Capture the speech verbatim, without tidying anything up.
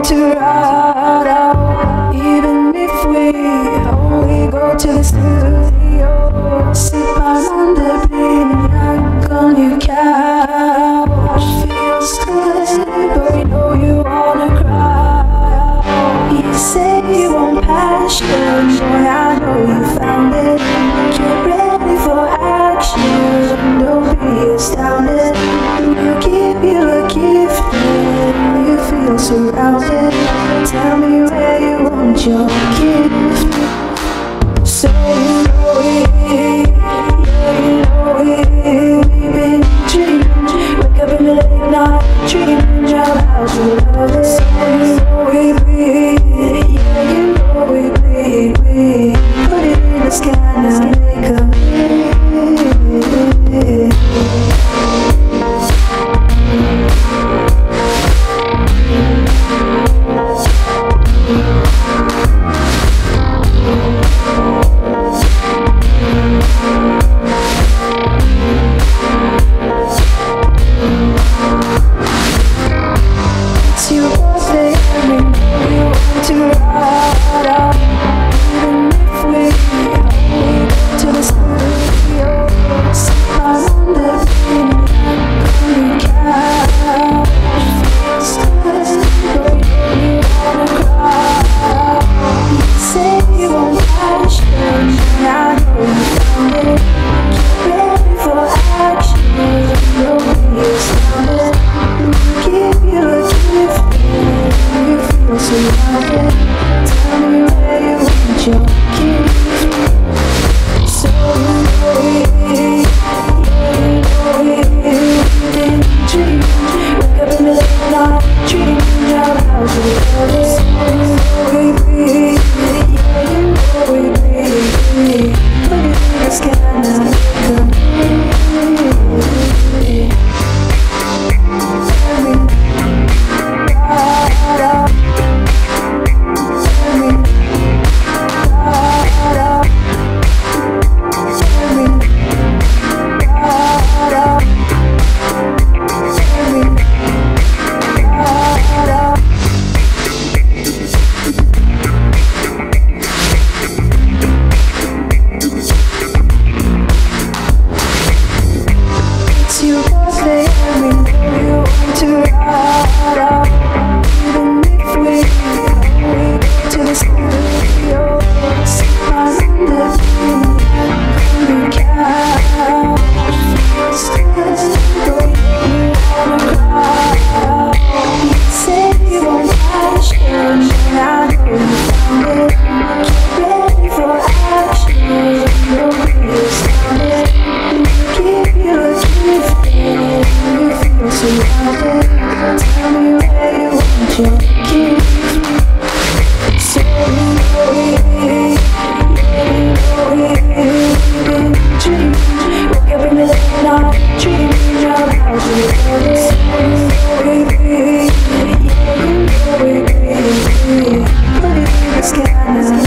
to ride out. Even if we only go to the studio, sit on the picnic on your couch. Feels good, but we know you wanna cry. You say you want passion, boy, I know you found it. Get ready for action, don't be astounded. We'll give you a gift when you feel surrounded. Tell me where you want your gift. So you know it, yeah you know it. We've been dreaming, wake up in the late night, dreaming about your love. So you know it, we, yeah you know it, we, we put it in the sky now, make a wish. It's your birthday and we know you want to ride out. Even if we only go to the studio, sit on the picnic on your couch. Feels good, but we know you wanna cry. You say you want passion, and I know you found it. Get ready for action, don't be astounded. Give you a gift when you feel surrounded. Tell me where you want your gift. So you know it, yeah you know it. We've been dreaming, wake up in the late night, dreaming about your love. So you know it, we, yeah you know it, we, put it in the sky now, come here. It's your birthday and we know you want to ride out. Even if we only go to the studio, sit on the picnic on your couch. Feels good, but you wanna cry. You say you want passion, and I know you found it. Get ready for action, don't be astounded. Give you a gift when you feel surrounded. Tell me where you want your gift. So you know it, yeah you know it. We've been dreaming, wake up in the late night, dreaming about your love. So you know it, we, yeah you know it, we, put it in the sky now.